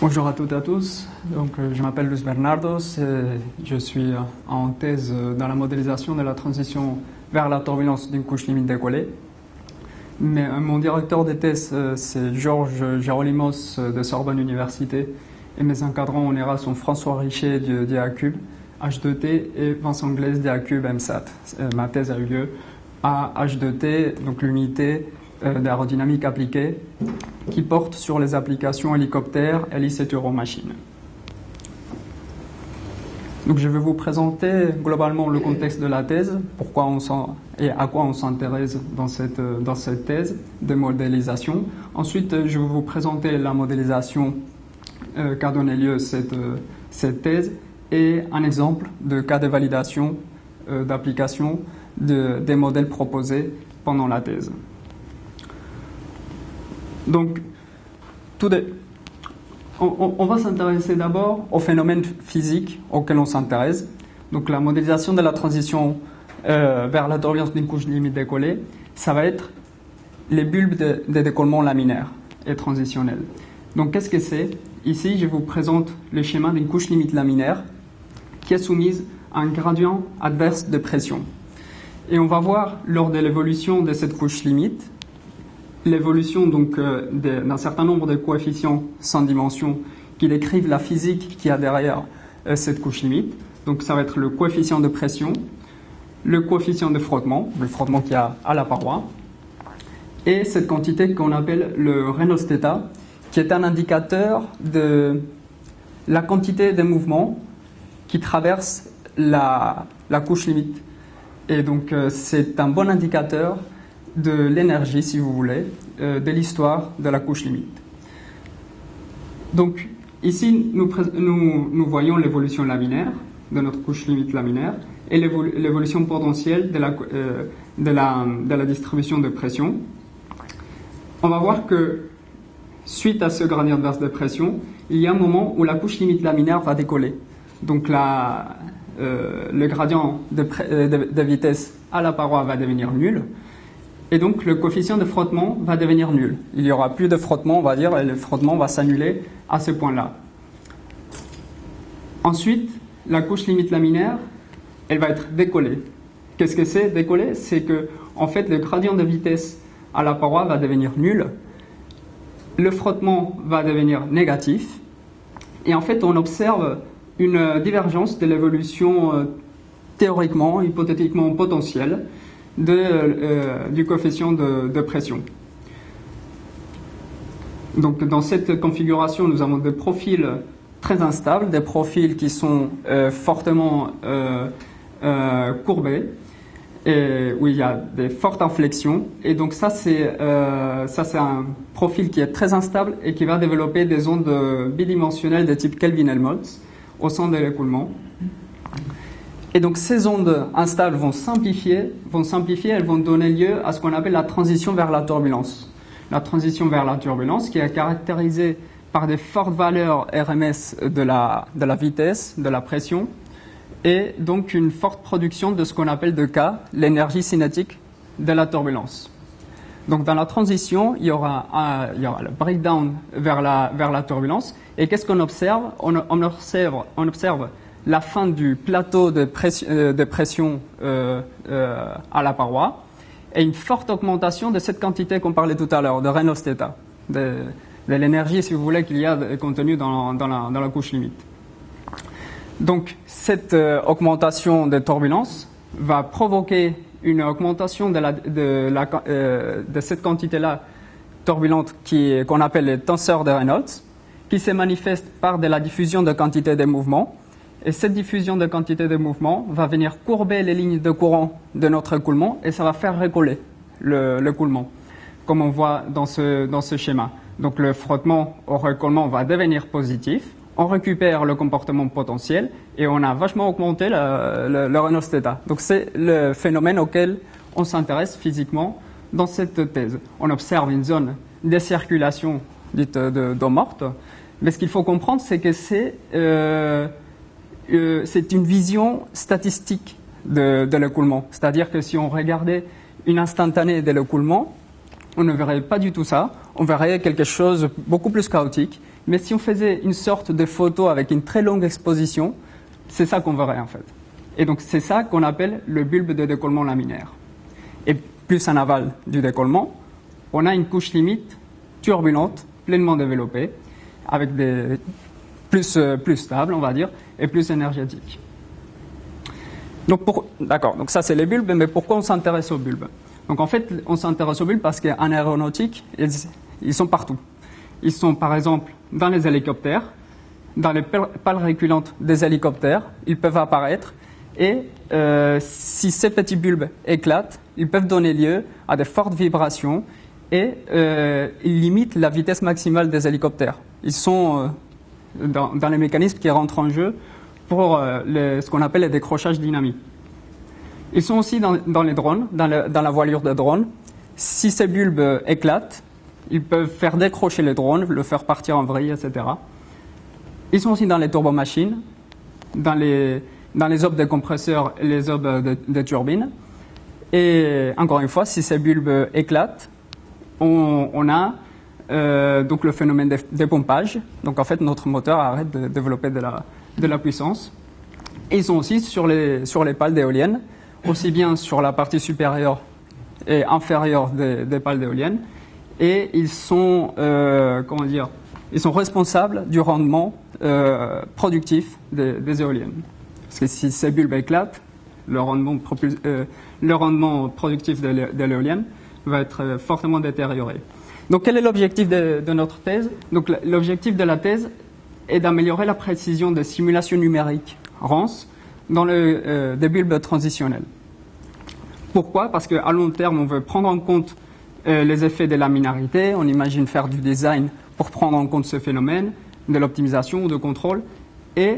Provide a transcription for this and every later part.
Bonjour à toutes et à tous. Je m'appelle Luis Bernardos et je suis en thèse dans la modélisation de la transition vers la turbulence d'une couche limite décollée. Mais mon directeur de thèse, c'est Georges Gerolimos de Sorbonne Université et mes encadrants en ERA sont François Richet d'IACube, H2T et Vincent Glaise d'IACube MSAT. Ma thèse a eu lieu à H2T, donc l'unité d'aérodynamique appliquée, qui porte sur les applications hélicoptères, hélices et turbomachines. Donc je vais vous présenter globalement le contexte de la thèse, pourquoi et à quoi on s'intéresse dans cette thèse de modélisation. Ensuite, je vais vous présenter la modélisation qu'a donné lieu cette thèse et un exemple de cas de validation d'application des modèles proposés pendant la thèse. Donc, on va s'intéresser d'abord aux phénomènes physiques auxquels on s'intéresse. Donc, la modélisation de la transition vers la turbulence d'une couche limite décollée, ça va être les bulbes de décollement laminaire et transitionnel. Donc, qu'est-ce que c'est? Ici, je vous présente le schéma d'une couche limite laminaire qui est soumise à un gradient adverse de pression. Et on va voir lors de l'évolution de cette couche limite l'évolution d'un certain nombre de coefficients sans dimension qui décrivent la physique qu'il y a derrière cette couche limite. Donc ça va être le coefficient de pression, le coefficient de frottement, le frottement qu'il y a à la paroi, et cette quantité qu'on appelle le Reynolds θ, qui est un indicateur de la quantité de mouvements qui traverse la couche limite. Et donc c'est un bon indicateur de l'énergie, si vous voulez, de l'histoire de la couche limite. Donc, ici, nous voyons l'évolution laminaire de notre couche limite laminaire et l'évolution potentielle de la distribution de pression. On va voir que, suite à ce gradient adverse de pression, il y a un moment où la couche limite laminaire va décoller. Donc, le gradient de vitesse à la paroi va devenir nul. Et donc, le coefficient de frottement va devenir nul. Il n'y aura plus de frottement, on va dire, et le frottement va s'annuler à ce point-là. Ensuite, la couche limite laminaire, elle va être décollée. Qu'est-ce que c'est décoller? C'est que, en fait, le gradient de vitesse à la paroi va devenir nul. Le frottement va devenir négatif. Et en fait, on observe une divergence de l'évolution théoriquement, hypothétiquement potentielle, du coefficient de pression. Donc dans cette configuration, nous avons des profils très instables, des profils qui sont fortement courbés, et où il y a des fortes inflexions. Et donc ça c'est un profil qui est très instable et qui va développer des ondes bidimensionnelles de type Kelvin-Helmholtz au centre de l'écoulement. Et donc ces ondes instables vont s'amplifier, elles vont donner lieu à ce qu'on appelle la transition vers la turbulence. La transition vers la turbulence qui est caractérisée par des fortes valeurs RMS de la vitesse, de la pression, et donc une forte production de ce qu'on appelle de K, l'énergie cinétique de la turbulence. Donc dans la transition, il y aura le breakdown vers la turbulence. Et qu'est-ce qu'on observe? On observe la fin du plateau de pression à la paroi et une forte augmentation de cette quantité qu'on parlait tout à l'heure, de Reynolds θ, de l'énergie, si vous voulez, qu'il y a contenue dans la couche limite. Donc, cette augmentation de turbulence va provoquer une augmentation de cette quantité-là turbulente qu'on appelle les tenseurs de Reynolds, qui se manifeste par de la diffusion de quantité de mouvements. Et cette diffusion de quantité de mouvement va venir courber les lignes de courant de notre écoulement et ça va faire recoller l'écoulement, comme on voit dans ce schéma. Donc le frottement au récollement va devenir positif, on récupère le comportement potentiel et on a vachement augmenté le Reynolds θ. Donc c'est le phénomène auquel on s'intéresse physiquement dans cette thèse. On observe une zone de circulation dite d'eau morte, mais ce qu'il faut comprendre, c'est que c'est une vision statistique de l'écoulement. C'est-à-dire que si on regardait une instantanée de l'écoulement, on ne verrait pas du tout ça. On verrait quelque chose beaucoup plus chaotique. Mais si on faisait une sorte de photo avec une très longue exposition, c'est ça qu'on verrait en fait. Et donc c'est ça qu'on appelle le bulbe de décollement laminaire. Et plus en aval du décollement, on a une couche limite turbulente, pleinement développée, avec des plus stable, on va dire, et plus énergétique. Donc d'accord, donc ça c'est les bulbes, mais pourquoi on s'intéresse aux bulbes? Donc en fait, on s'intéresse aux bulbes parce qu'en aéronautique, ils sont partout. Ils sont par exemple dans les hélicoptères, dans les pales reculantes des hélicoptères, ils peuvent apparaître, et si ces petits bulbes éclatent, ils peuvent donner lieu à de fortes vibrations, et ils limitent la vitesse maximale des hélicoptères. Ils sont dans les mécanismes qui rentrent en jeu pour ce qu'on appelle les décrochages dynamiques. Ils sont aussi dans les drones, dans la voilure de drones. Si ces bulbes éclatent, ils peuvent faire décrocher le drone, le faire partir en vrille, etc. Ils sont aussi dans les turbomachines, dans les hubs de compresseurs et les hubs de turbines. Et encore une fois, si ces bulbes éclatent, on a donc le phénomène d'épompage. Donc en fait, notre moteur arrête de développer de la puissance. Et ils sont aussi sur les pales d'éoliennes, aussi bien sur la partie supérieure et inférieure des pales d'éoliennes. Et ils sont, ils sont responsables du rendement productif des éoliennes. Parce que si ces bulbes éclatent, le rendement productif de l'éolienne va être fortement détérioré. Donc quel est l'objectif de notre thèse? Donc l'objectif de la thèse est d'améliorer la précision des simulations numériques RANS dans des bulbes transitionnels. Pourquoi? Parce qu'à long terme, on veut prendre en compte les effets de laminarité. On imagine faire du design pour prendre en compte ce phénomène, de l'optimisation ou de contrôle. Et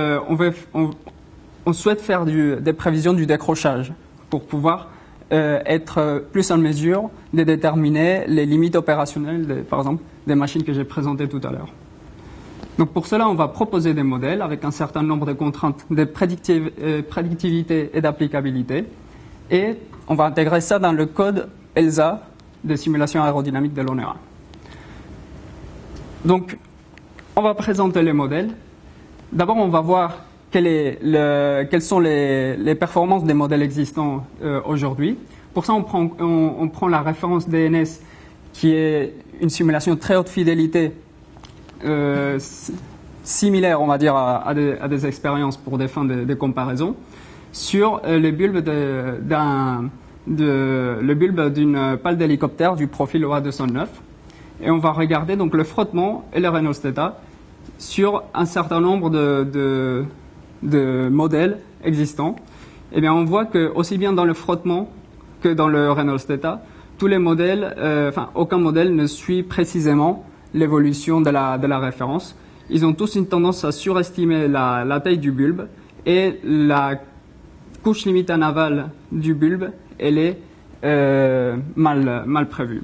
on souhaite faire des prévisions du décrochage pour pouvoir être plus en mesure de déterminer les limites opérationnelles, par exemple, des machines que j'ai présentées tout à l'heure. Donc pour cela, on va proposer des modèles avec un certain nombre de contraintes de prédictivité et d'applicabilité. Et on va intégrer ça dans le code ELSA des simulations aérodynamiques de l'ONERA. Donc, on va présenter les modèles. D'abord, on va voir quelles sont les performances des modèles existants aujourd'hui. Pour ça, on prend la référence DNS, qui est une simulation de très haute fidélité, similaire, on va dire, à des expériences pour des fins de comparaison, sur les bulbes le bulbe d'une pale d'hélicoptère du profil OA209. Et on va regarder donc le frottement et le Reynolds θ sur un certain nombre de modèles existants. Et bien on voit que aussi bien dans le frottement que dans le Reynolds θ, tous les modèles, aucun modèle ne suit précisément l'évolution de la référence. Ils ont tous une tendance à surestimer la taille du bulbe, et la couche limite en aval du bulbe, elle est mal prévue.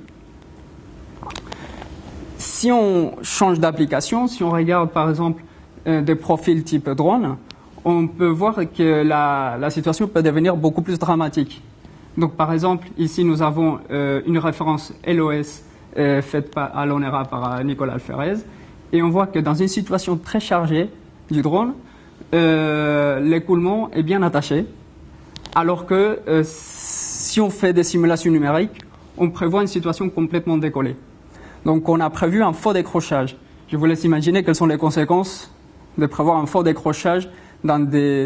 Si on change d'application, si on regarde par exemple des profils type drone, on peut voir que la situation peut devenir beaucoup plus dramatique. Donc par exemple, ici nous avons une référence LOS faite à l'ONERA par Nicolas Alferez, et on voit que dans une situation très chargée du drone, l'écoulement est bien attaché, alors que si on fait des simulations numériques, on prévoit une situation complètement décollée. Donc on a prévu un faux décrochage. Je vous laisse imaginer quelles sont les conséquences de prévoir un faux décrochage dans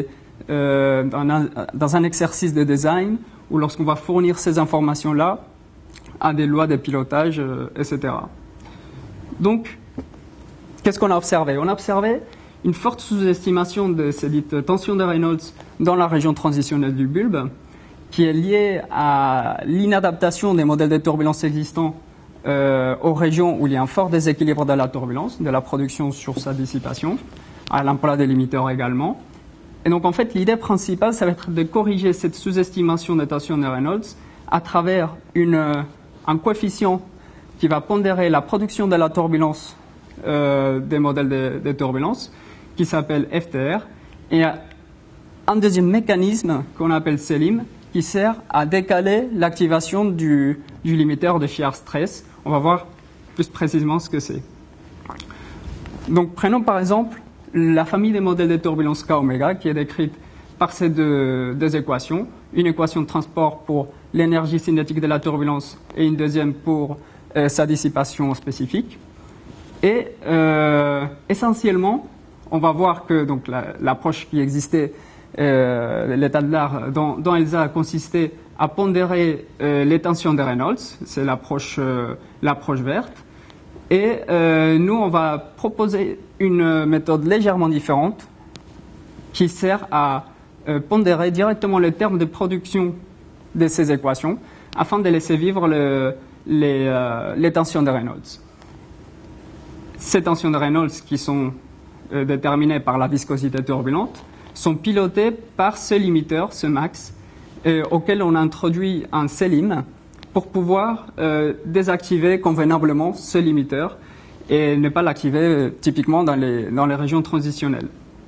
un exercice de design, ou lorsqu'on va fournir ces informations-là à des lois de pilotage, etc. Donc, qu'est-ce qu'on a observé? On a observé une forte sous-estimation de ces dites tensions de Reynolds dans la région transitionnelle du bulbe, qui est liée à l'inadaptation des modèles de turbulence existants aux régions où il y a un fort déséquilibre de la turbulence, de la production sur sa dissipation, à l'emploi des limiteurs également. Et donc en fait, l'idée principale, ça va être de corriger cette sous-estimation des tensions de Reynolds à travers un coefficient qui va pondérer la production de la turbulence des modèles de turbulence, qui s'appelle FTR, et un deuxième mécanisme qu'on appelle SELIM, qui sert à décaler l'activation du du limiteur de shear stress. On va voir plus précisément ce que c'est. Donc prenons par exemple la famille des modèles de turbulence K-oméga qui est décrite par ces deux équations. Une équation de transport pour l'énergie cinétique de la turbulence et une deuxième pour sa dissipation spécifique. Et essentiellement, on va voir que donc, l'approche qui existait, l'état de l'art dans ELSA consistait à pondérer les tensions de Reynolds, c'est l'approche verte. Et nous, on va proposer une méthode légèrement différente qui sert à pondérer directement les termes de production de ces équations afin de laisser vivre les tensions de Reynolds. Ces tensions de Reynolds qui sont déterminées par la viscosité turbulente sont pilotées par ce limiteur, ce max, auquel on introduit un CLIM pour pouvoir désactiver convenablement ce limiteur et ne pas l'activer typiquement dans les régions transitionnelles.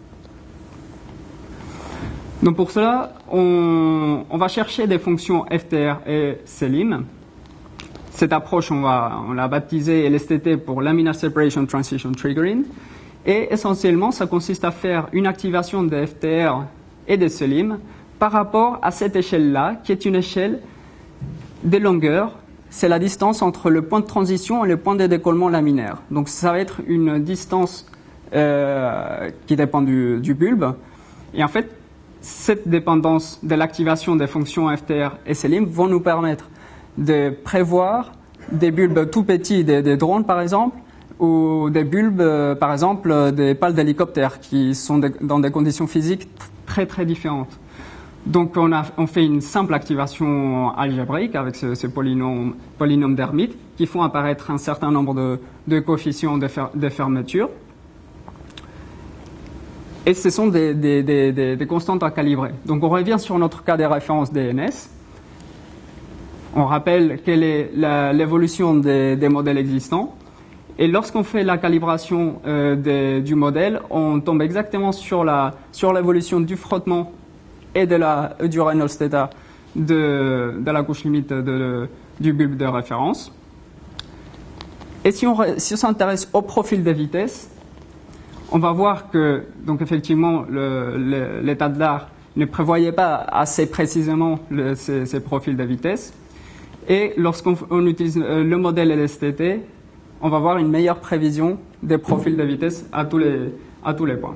Donc pour cela, on va chercher des fonctions FTR et CLIM. Cette approche, on l'a baptisée LSTT pour Laminar Separation Transition Triggering. Et essentiellement, ça consiste à faire une activation des FTR et des CLIM par rapport à cette échelle-là, qui est une échelle des longueurs. C'est la distance entre le point de transition et le point de décollement laminaire. Donc ça va être une distance qui dépend du bulbe. Et en fait, cette dépendance de l'activation des fonctions FTR et CLIM vont nous permettre de prévoir des bulbes tout petits, des drones par exemple, ou des bulbes, par exemple, des pales d'hélicoptères qui sont dans des conditions physiques très très différentes. Donc on fait une simple activation algébrique avec ces polynômes d'Hermite qui font apparaître un certain nombre de coefficients de fermeture. Et ce sont des constantes à calibrer. Donc on revient sur notre cas de référence DNS. On rappelle quelle est l'évolution des modèles existants. Et lorsqu'on fait la calibration du modèle, on tombe exactement sur l'évolution du frottement et du Reynolds θ de la couche limite du bulbe de référence. Et si on s'intéresse au profil des vitesses, on va voir que, donc effectivement, l'état de l'art ne prévoyait pas assez précisément ces profils de vitesse. Et lorsqu'on utilise le modèle LSTT, on va voir une meilleure prévision des profils de vitesse à tous les points.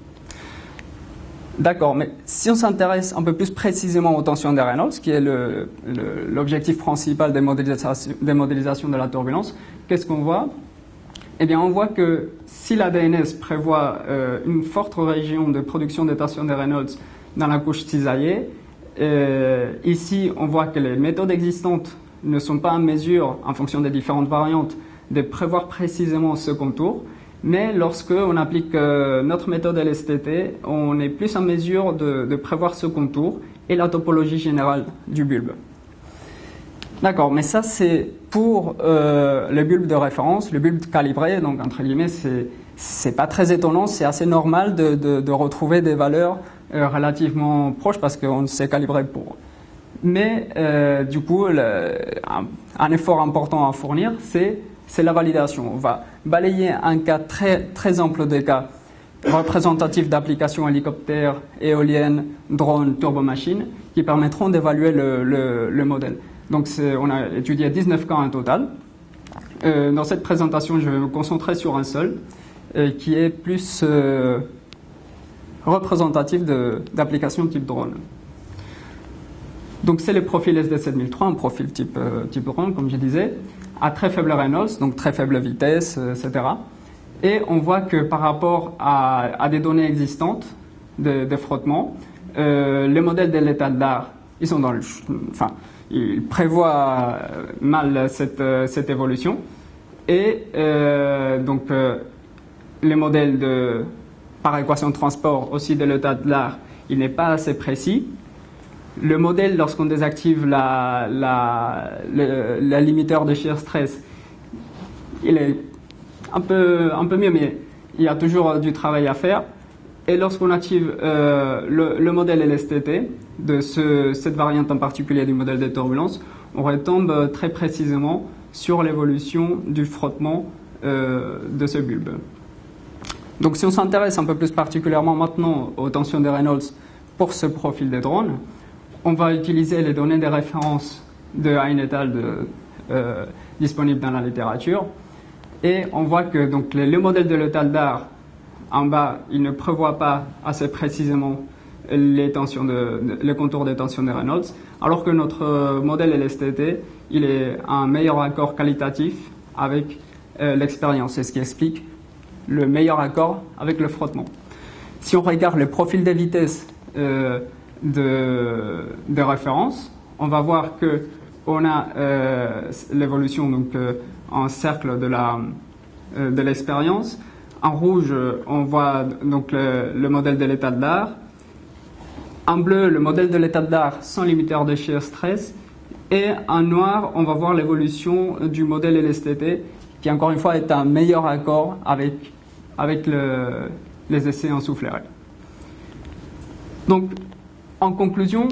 D'accord, mais si on s'intéresse un peu plus précisément aux tensions de Reynolds, qui est l'objectif principal des modélisations de la turbulence, qu'est-ce qu'on voit? Eh bien, on voit que si la DNS prévoit une forte région de production de tensions de Reynolds dans la couche cisaillée, ici, on voit que les méthodes existantes ne sont pas en mesure, en fonction des différentes variantes, de prévoir précisément ce contour. Mais lorsque on applique notre méthode LSTT, on est plus en mesure de prévoir ce contour et la topologie générale du bulbe. D'accord, mais ça c'est pour le bulbe de référence, le bulbe calibré, donc entre guillemets, c'est pas très étonnant, c'est assez normal de retrouver des valeurs relativement proches parce qu'on s'est calibré pour. Mais du coup, un effort important à fournir, c'est la validation. On va balayer un cas très, très ample des cas représentatifs d'applications hélicoptères, éoliennes, drones, turbomachines qui permettront d'évaluer le modèle. Donc on a étudié 19 cas en total. Dans cette présentation, je vais me concentrer sur un seul qui est plus représentatif d'applications type drone. Donc c'est le profil SD7003, un profil type drone, comme je disais, à très faible Reynolds, donc très faible vitesse, etc. Et on voit que par rapport à des données existantes de frottement, les modèles de l'état de l'art, ils sont ils prévoient mal cette évolution. Et donc les modèles par équation de transport aussi de l'état de l'art, il n'est pas assez précis. Le modèle, lorsqu'on désactive la limiteur de shear stress, il est un peu mieux, mais il y a toujours du travail à faire. Et lorsqu'on active le modèle LSTT, de cette variante en particulier du modèle de turbulence, on retombe très précisément sur l'évolution du frottement de ce bulbe. Donc si on s'intéresse un peu plus particulièrement maintenant aux tensions de Reynolds pour ce profil des drones, on va utiliser les données de référence de Hein et al. Disponibles dans la littérature. Et on voit que donc, le modèle de l'Étaldard, en bas, il ne prévoit pas assez précisément les contours des tensions de Reynolds, alors que notre modèle LSTT, il est un meilleur accord qualitatif avec l'expérience. C'est ce qui explique le meilleur accord avec le frottement. Si on regarde le profil des vitesses de référence, on va voir que on a l'évolution donc en cercle de l'expérience. En rouge, on voit donc le modèle de l'Étaldard. En bleu, le modèle de l'Étaldard sans limiteur de shear stress. Et en noir, on va voir l'évolution du modèle LSTT, qui encore une fois est un meilleur accord avec les essais en souffle aérien. Donc, en conclusion,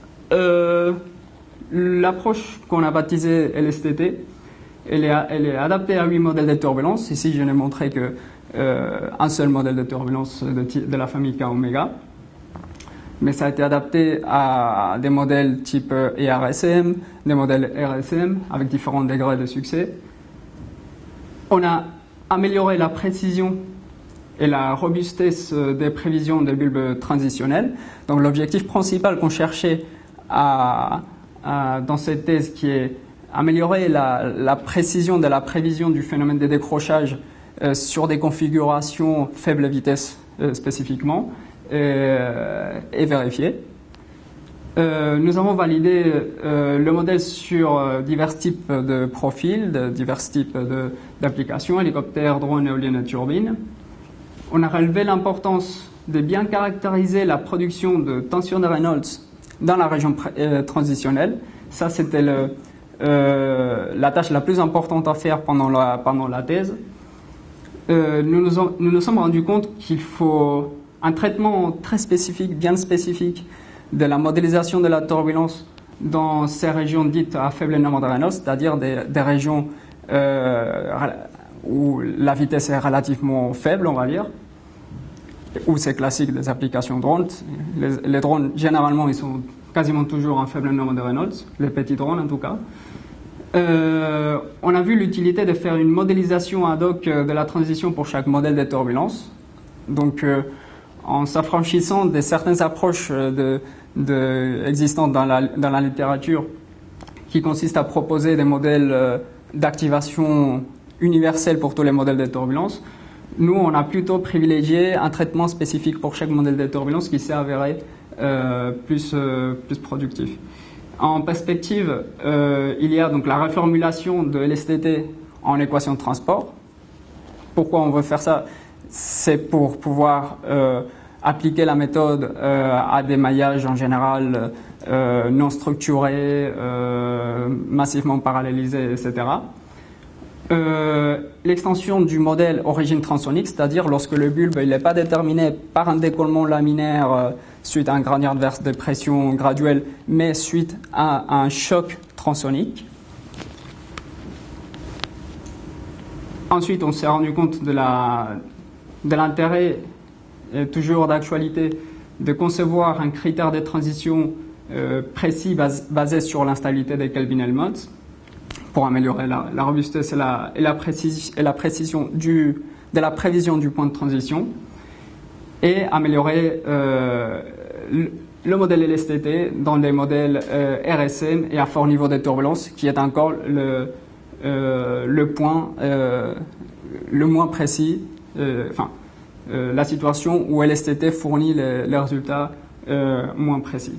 l'approche qu'on a baptisée LSTT, elle est adaptée à 8 modèles de turbulence. Ici, je n'ai montré qu'un seul modèle de turbulence de la famille K-oméga. Mais ça a été adapté à des modèles type ERSM, des modèles RSM, avec différents degrés de succès. On a amélioré la précision et la robustesse des prévisions des bulbes transitionnels. Donc l'objectif principal qu'on cherchait dans cette thèse, qui est améliorer la précision de la prévision du phénomène de décrochage sur des configurations faible vitesse spécifiquement, est vérifié. Nous avons validé le modèle sur divers types de profils, divers types d'applications, hélicoptères, drones, éoliennes et turbines. On a relevé l'importance de bien caractériser la production de tension de Reynolds dans la région transitionnelle. Ça, c'était la tâche la plus importante à faire pendant la thèse. Nous nous sommes rendus compte qu'il faut un traitement très spécifique, bien spécifique, de la modélisation de la turbulence dans ces régions dites à faible nombre de Reynolds, c'est-à-dire des régions où la vitesse est relativement faible, on va dire, où c'est classique des applications drones. Les drones, généralement, ils sont quasiment toujours un faible nombre de Reynolds, les petits drones en tout cas. On a vu l'utilité de faire une modélisation ad hoc de la transition pour chaque modèle de turbulence. Donc, en s'affranchissant de certaines approches existantes dans la littérature qui consistent à proposer des modèles d'activation universels pour tous les modèles de turbulence, nous, on a plutôt privilégié un traitement spécifique pour chaque modèle de turbulence qui s'est avéré plus productif. En perspective, il y a donc la reformulation de LSTT en équation de transport. Pourquoi on veut faire ça? C'est pour pouvoir appliquer la méthode à des maillages en général non structurés, massivement parallélisés, etc. L'extension du modèle origine transonique, c'est-à-dire lorsque le bulbe n'est pas déterminé par un décollement laminaire suite à un gradient adverse de pression graduelle, mais suite à un choc transonique. Ensuite, on s'est rendu compte de l'intérêt, toujours d'actualité, de concevoir un critère de transition précis basé sur l'instabilité des Kelvin-Helmholtz pour améliorer la robustesse et la précision de la prévision du point de transition, et améliorer le modèle LSTT dans les modèles RSM et à fort niveau de turbulence, qui est encore le point le moins précis, la situation où LSTT fournit les résultats moins précis.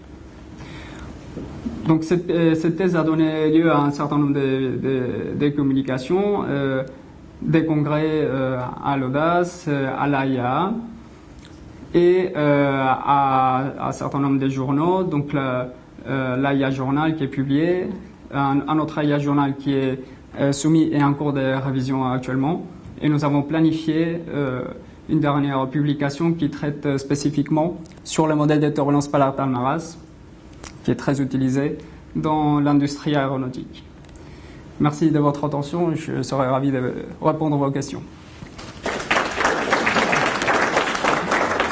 Donc cette thèse a donné lieu à un certain nombre de communications, des congrès à l'Audace, à l'AIA, et à un certain nombre de journaux, donc l'AIA Journal qui est publié, un autre AIA Journal qui est soumis et en cours de révision actuellement, et nous avons planifié une dernière publication qui traite spécifiquement sur le modèle de turbulence Palartal-Maras, qui est très utilisé dans l'industrie aéronautique. Merci de votre attention et je serai ravi de répondre à vos questions. Questions ?